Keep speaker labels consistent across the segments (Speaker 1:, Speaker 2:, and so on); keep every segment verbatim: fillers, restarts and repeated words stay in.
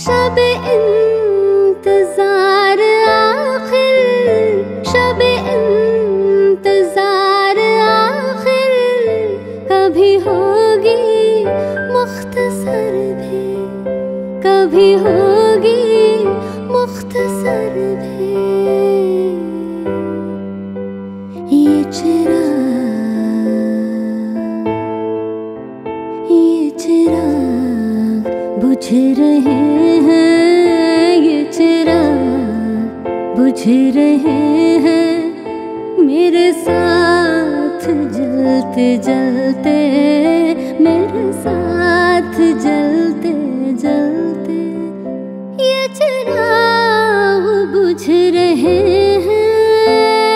Speaker 1: शब इंतजार आखिर, शब इंतजार आखिर कभी होगी मुख्तसर भी, कभी होगी मुख्तसर भी। ये चिराग, ये चिराग बुझ रहे हैं, ये चिराग बुझ रहे हैं मेरे साथ जलते जलते, मेरे साथ जलते जलते। ये चिराग बुझ रहे हैं,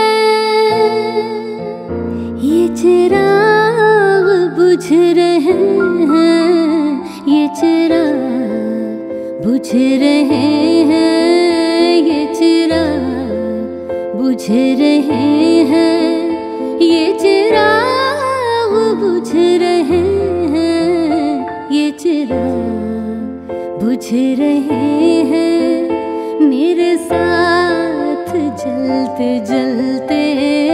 Speaker 1: ये चिराग बुझ रहे हैं, ये चिराग बुझ रहे हैं, ये चिराग बुझ रहे हैं, ये चिराग बुझ रहे हैं, ये चिराग बुझ रहे हैं मेरे साथ जलते जलते।